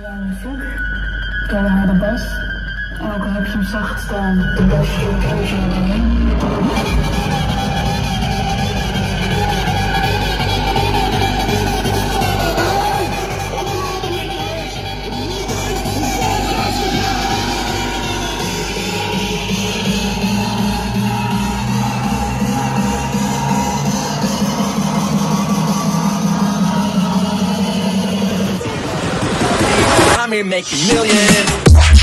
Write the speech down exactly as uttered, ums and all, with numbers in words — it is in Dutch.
muziek, door de harde bas. En ook al heb je hem zacht staan, de bas komt overal doorheen. I'm here making millions.